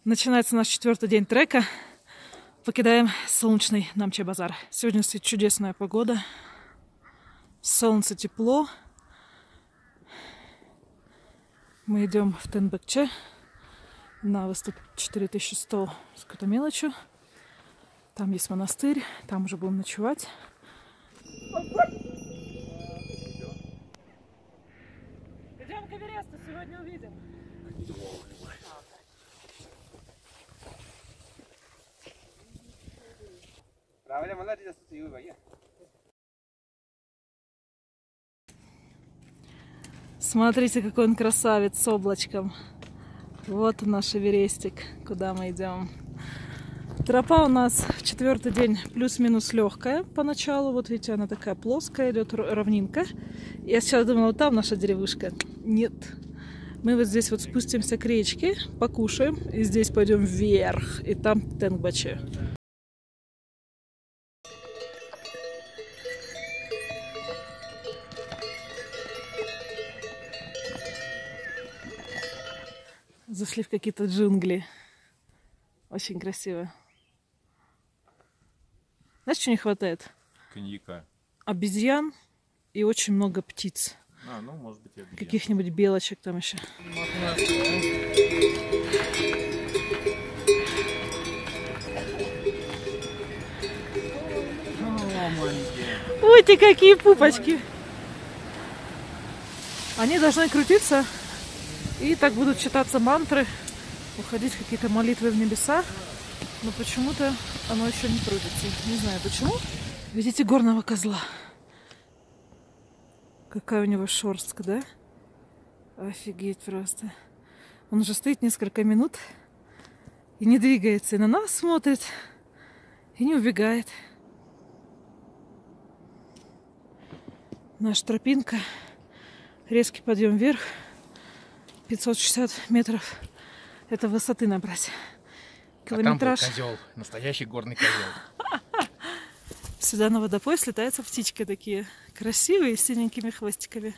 Начинается наш 4-й день трека. Покидаем солнечный Намче-базар. Сегодня чудесная погода. Солнце, тепло. Мы идем в Тенбекче на выступ 4100 с какой-то мелочью. Там есть монастырь, там уже будем ночевать. Идем к Эвересту, сегодня увидим. Смотрите, какой он красавец с облачком. Вот наш Эверестик, куда мы идем. Тропа у нас в 4-й день плюс-минус легкая поначалу. Вот видите, она такая плоская, идет равнинка. Я сейчас думала, вот там наша деревушка. Нет. Мы вот здесь вот спустимся к речке, покушаем, и здесь пойдем вверх, и там Тенгбаче. Зашли в какие-то джунгли. Очень красиво. Знаешь, что не хватает? Коньяка. Обезьян и очень много птиц. Ну, может быть, и обезьян. Каких-нибудь белочек там еще. Ой, ты какие пупочки! Они должны крутиться, и так будут читаться мантры, уходить какие-то молитвы в небеса. Но почему-то оно еще не крутится. Не знаю почему. Видите горного козла? Какая у него шерстка, да? Офигеть просто. Он уже стоит несколько минут и не двигается. И на нас смотрит, и не убегает. Наша тропинка. Резкий подъем вверх. 560 метров. Это высоты набрать. Километраж. А там был козел. Настоящий горный козел. Сюда на водопой слетаются птички такие красивые, с синенькими хвостиками.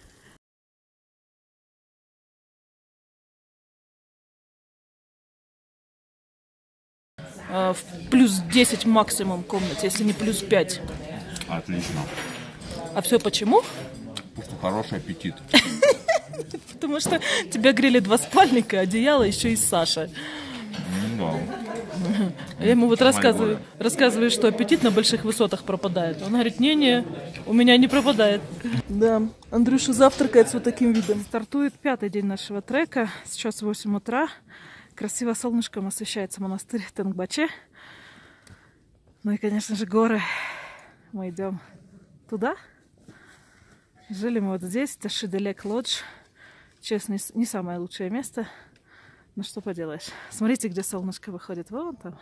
В плюс 10 максимум в комнате, если не плюс 5. Отлично. А все почему? Потому что хороший аппетит. Потому что тебя грели 2 спальника, одеяло, еще и Саша. Да. Я ему вот рассказываю, что аппетит на больших высотах пропадает. Он говорит, не-не, у меня не пропадает. Да, Андрюша завтракает с вот таким видом. Стартует 5-й день нашего трека. Сейчас 8 утра. Красиво солнышком освещается монастырь Тенгбаче. Ну и, конечно же, горы. Мы идем туда. Жили мы вот здесь, это Шиделек Лодж. Честно, не самое лучшее место. Ну что поделаешь. Смотрите, где солнышко выходит. Вон там.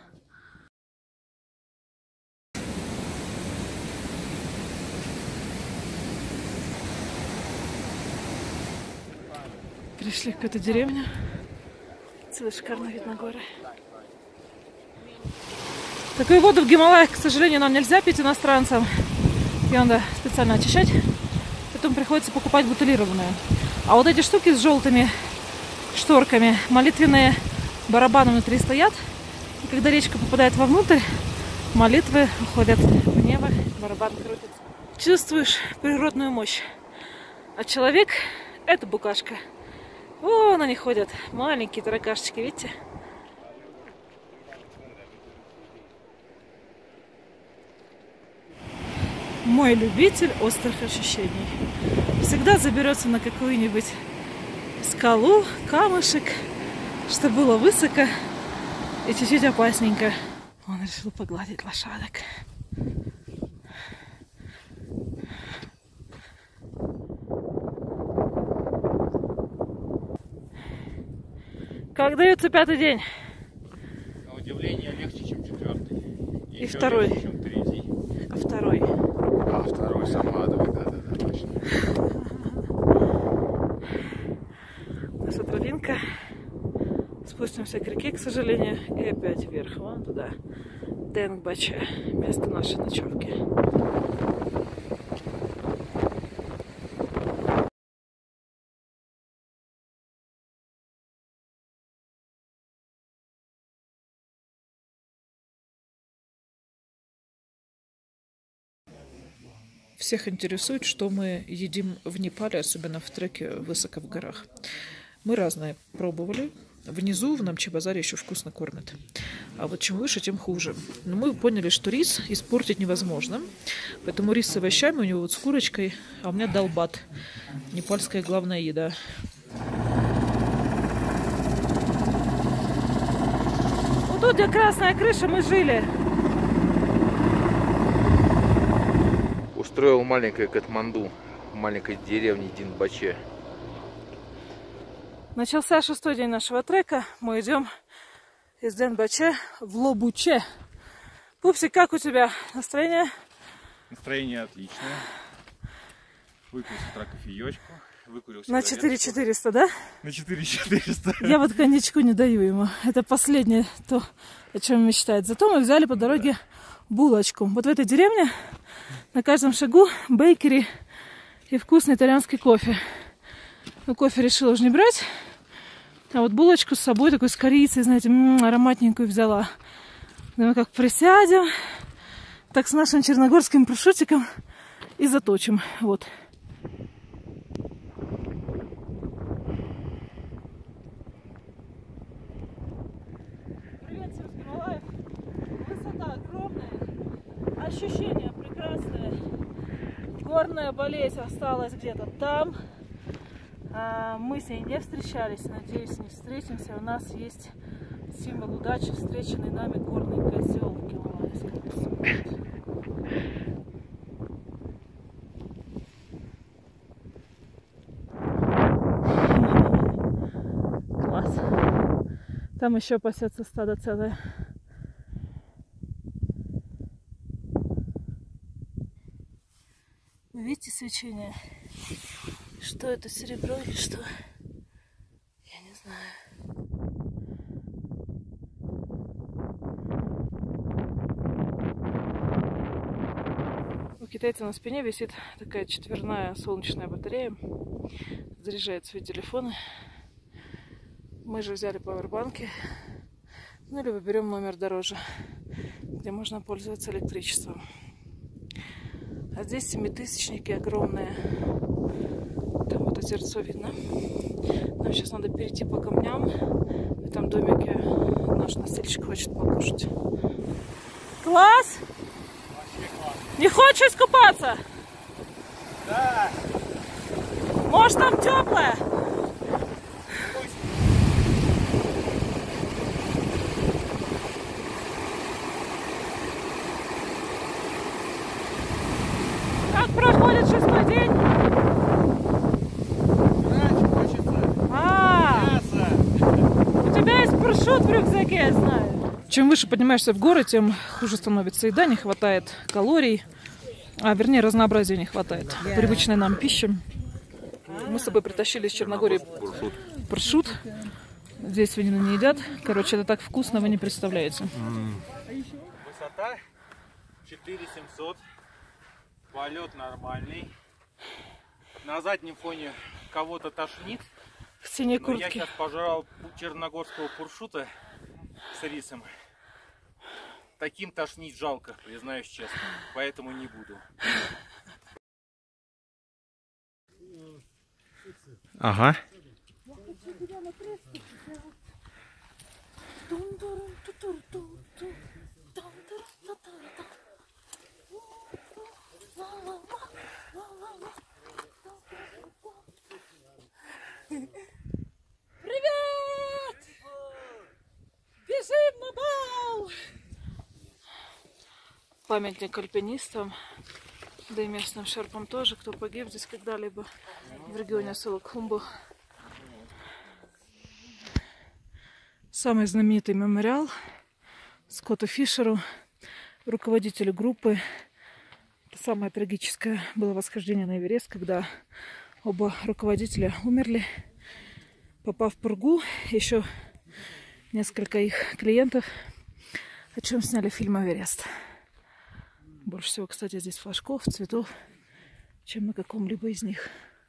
Пришли в какую-то деревню. Целый шикарный вид на горы. Такую воду в Гималаях, к сожалению, нам нельзя пить иностранцам. Ее надо специально очищать. Потом приходится покупать бутылированную. А вот эти штуки с желтыми шторками, молитвенные барабаны внутри стоят. И когда речка попадает вовнутрь, молитвы уходят в небо, барабан крутится. Чувствуешь природную мощь. А человек — это букашка. Вон они ходят, маленькие таракашечки, видите? Мой любитель острых ощущений. Всегда заберется на какую-нибудь скалу, камушек, чтобы было высоко и чуть-чуть опасненько. Он решил погладить лошадок. Как дается 5-й день? На удивление легче, чем 4-й. И 2-й. Легче, чем 3-й. А 2-й? А 2-й Самадовый, да, точно. Наша тропинка. Спустимся к реке, к сожалению, и опять вверх, вон туда. Тенгбаче, место нашей ночевки. Всех интересует, что мы едим в Непале, особенно в треке высоко в горах. Мы разное пробовали. Внизу, в Намче-базаре, еще вкусно кормят. А вот чем выше, тем хуже. Но мы поняли, что рис испортить невозможно. Поэтому рис с овощами, у него вот с курочкой, а у меня далбат. Непальская главная еда. Вот тут, где красная крыша, мы жили. Устроил маленькое Катманду в маленькой деревне Динбаче. Начался 6-й день нашего трека. Мы идем из Денбаче в Лобуче. Пупсик, как у тебя настроение? Настроение отличное. Выпил с утра кофеечку. Выкурился на 4400, да? На 4400. Я вот коньячку не даю ему. Это последнее то, о чем мечтает. Зато мы взяли по дороге булочку. Вот в этой деревне на каждом шагу бейкери и вкусный итальянский кофе. Но кофе решила уже не брать. А вот булочку с собой такой с корицей, знаете, ароматненькую взяла. Думаю, как присядем, так с нашим черногорским прошутиком и заточим. Вот. Привет всем с Гималаев. Высота огромная, ощущения прекрасные. Горная болезнь осталась где-то там. Мы с ней не встречались, надеюсь, не встретимся. У нас есть символ удачи, встреченный нами горный козел в Гималайском. Класс. Там еще пасется стадо целое. Вы видите свечение? Что это, серебро или что? Я не знаю. У китайца на спине висит такая четверная солнечная батарея. Заряжает свои телефоны. Мы же взяли пауэрбанки. Ну, либо берем номер дороже, где можно пользоваться электричеством. А здесь 7000-ники огромные. Там вот озерцо видно. Нам сейчас надо перейти по камням. В этом домике наш носильщик хочет покушать. Класс! Класс. Не хочешь искупаться? Да! Может, там теплое? Как проходит 6-й день? У тебя есть парашют в рюкзаке, я знаю. Чем выше поднимаешься в горы, тем хуже становится еда, не хватает калорий, а вернее разнообразия не хватает. Привычной нам пищи. Мы с собой притащили из Черногории парашют. Здесь свинину не едят. Короче, это так вкусно, вы не представляете. Высота 4700. Полет нормальный. На заднем фоне кого-то тошнит. В синей Но куртке. я сейчас пожрал черногорского паршута с рисом. Таким тошнить жалко, признаюсь честно. Поэтому не буду. Ага. Привет! Бежим на бал! Памятник альпинистам, да и местным шерпам тоже, кто погиб здесь когда-либо в регионе Солокхумбу. Самый знаменитый мемориал Скотту Фишеру, руководителю группы. Самое трагическое было восхождение на Эверест, когда оба руководителя умерли, попав в пургу. Еще несколько их клиентов, о чем сняли фильм «Эверест». Больше всего, кстати, здесь флажков, цветов, чем на каком-либо из них.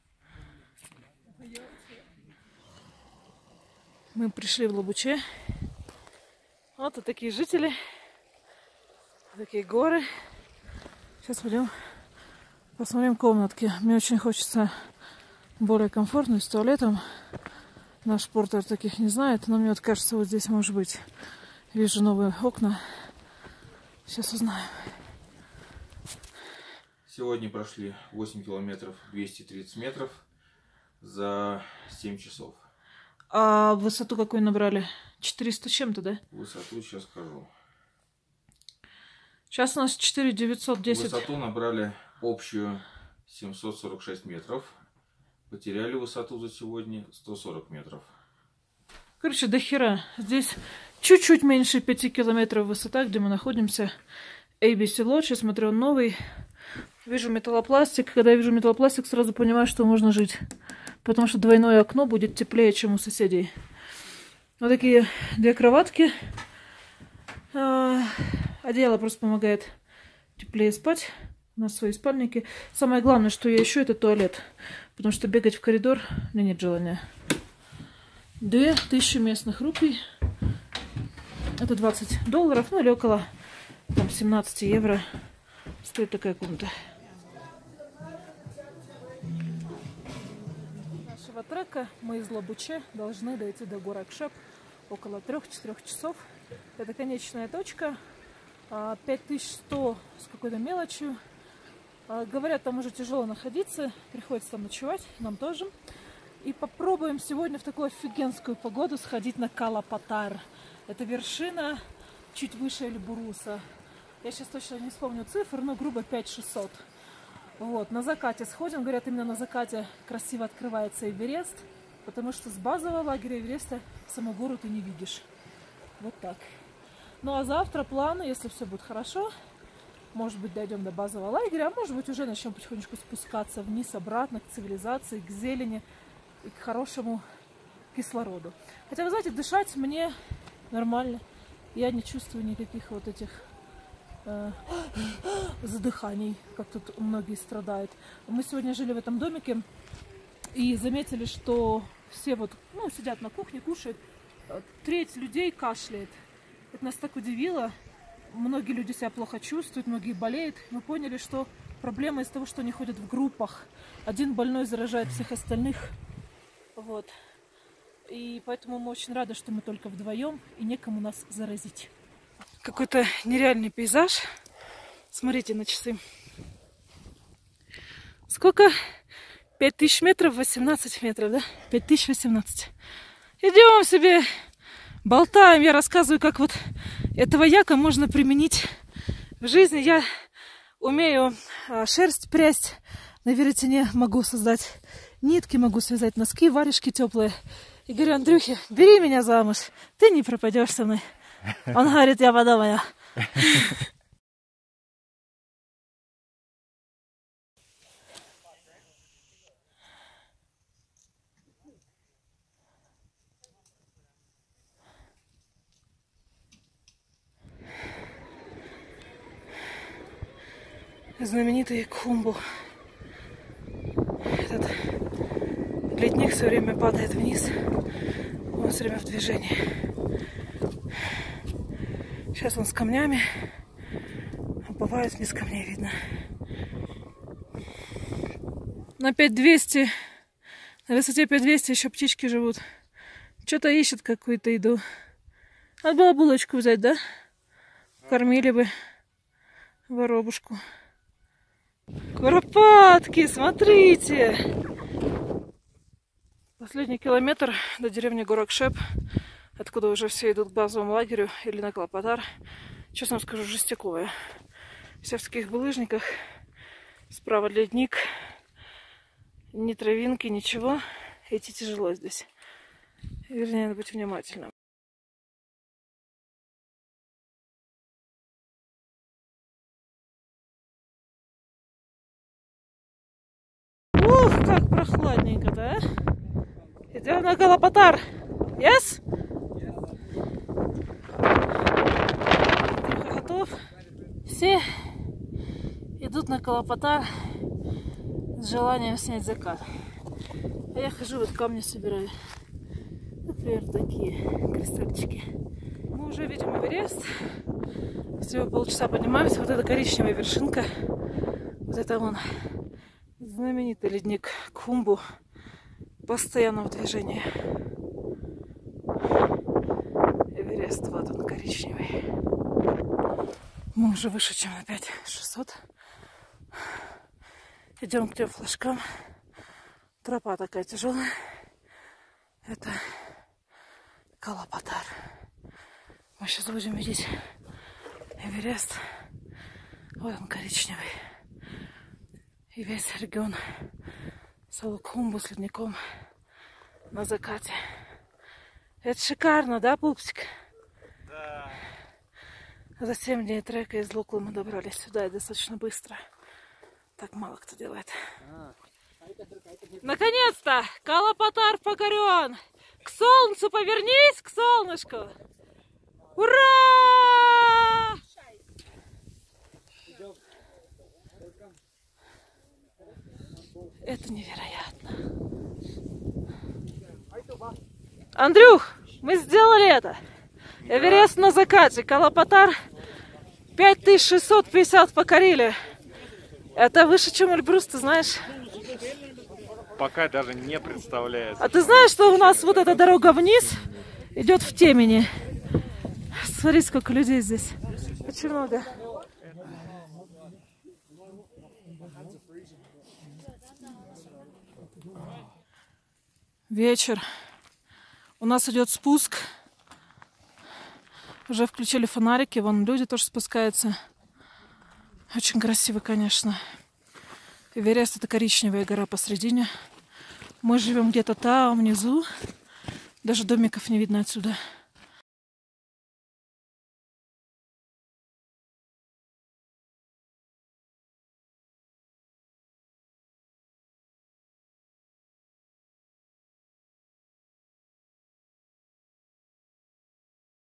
Мы пришли в Лобуче. Вот и такие жители, такие горы. Сейчас пойдем Посмотрим комнатки. Мне очень хочется более комфортную, с туалетом. Наш портер таких не знает, но мне вот кажется, вот здесь может быть. Вижу новые окна. Сейчас узнаем. Сегодня прошли 8 километров 230 метров за 7 часов. А высоту какую набрали? 400 с чем-то, да? Высоту сейчас скажу. Сейчас у нас 4910. Высоту набрали общую 746 метров. Потеряли высоту за сегодня 140 метров. Короче, до хера. Здесь чуть-чуть меньше 5 километров высота, где мы находимся. ABC Lodge. Я смотрю, он новый. Вижу металлопластик. Когда я вижу металлопластик, сразу понимаю, что можно жить. Потому что двойное окно будет теплее, чем у соседей. Вот такие две кроватки. Одеяло просто помогает теплее спать. У нас свои спальники. Самое главное, что я ищу, это туалет. Потому что бегать в коридор у меня нет желания. 2000 местных рупий. Это $20. Ну или около там, 17 евро. Стоит такая комната. Нашего трека мы из Лабуче должны дойти до Горакшеп около 3-4 часов. Это конечная точка. 5100 с какой-то мелочью. Говорят, там уже тяжело находиться. Приходится там ночевать. Нам тоже. И попробуем сегодня в такую офигенскую погоду сходить на Кала-Патар. Это вершина чуть выше Эльбруса. Я сейчас точно не вспомню цифр, но грубо 5600. Вот, на закате сходим. Говорят, именно на закате красиво открывается Эверест. Потому что с базового лагеря Эвереста саму гору ты не видишь. Вот так. Ну а завтра планы, если все будет хорошо, может быть, дойдем до базового лагеря, а может быть, уже начнем потихонечку спускаться вниз, обратно, к цивилизации, к зелени и к хорошему кислороду. Хотя, вы знаете, дышать мне нормально. Я не чувствую никаких вот этих задыханий, как тут многие страдают. Мы сегодня жили в этом домике и заметили, что все вот, ну, сидят на кухне, кушают. Треть людей кашляет. Это нас так удивило. Многие люди себя плохо чувствуют, многие болеют. Мы поняли, что проблема из того, что они ходят в группах. Один больной заражает всех остальных. Вот. И поэтому мы очень рады, что мы только вдвоем и некому нас заразить. Какой-то нереальный пейзаж. Смотрите на часы. Сколько? 5000 метров, 18 метров, да? 5018. Идем себе, болтаем. Я рассказываю, как вот этого яка можно применить в жизни. Я умею шерсть прясть. На веретене могу создать нитки, могу связать носки, варежки теплые. И говорю: Андрюхе, бери меня замуж, ты не пропадешь со мной. Он говорит: я подумаю. Знаменитый Кхумбу. Этот ледник все время падает вниз. Он все время в движении. Сейчас он с камнями. А бывает, без камней видно. На 5200, на высоте 5200 еще птички живут. Что-то ищут какую-то еду. Надо было булочку взять, да? Кормили бы воробушку. Куропатки, смотрите! Последний километр до деревни Горакшеп, откуда уже все идут к базовому лагерю или на Кала-Патар. Честно вам скажу, жестяковая. Все в таких булыжниках. Справа ледник. Ни травинки, ничего. Идти тяжело здесь. Вернее, надо быть внимательным. Ух, как прохладненько-то, а? Идем на Кала-Патар. Yes? Андрюха готов. Все идут на Кала-Патар с желанием снять закат. А я хожу, вот камни собираю. Например, такие кристальчики. Мы уже видим Эверест. Всего полчаса поднимаемся. Вот эта коричневая вершинка. Вот это вон Знаменитый ледник Кхумбу постоянно в движении. Эверест, вот он, коричневый. Мы уже выше, чем на 5600. Идем к тем флажкам. Тропа такая тяжелая. Это Калапатар. Мы сейчас будем видеть Эверест. Вот он, коричневый. И весь регион Салукхумбу с ледником на закате. Это шикарно, да, пупсик? Да. За 7 дней трека из Луклы мы добрались сюда и достаточно быстро. Так мало кто делает. Наконец-то! Калапатар покорен! К солнцу повернись, к солнышку! Ура! Это невероятно. Андрюх, мы сделали это. Эверест на закате. Калапатар 5650 покорили. Это выше, чем Эльбрус, ты знаешь? Пока даже не представляется. А ты знаешь, что у нас вот эта дорога вниз идет в темени? Смотри, сколько людей здесь. Очень много. Вечер. У нас идет спуск. Уже включили фонарики. Вон люди тоже спускаются. Очень красиво, конечно. Эверест — это коричневая гора посредине. Мы живем где-то там, внизу. Даже домиков не видно отсюда.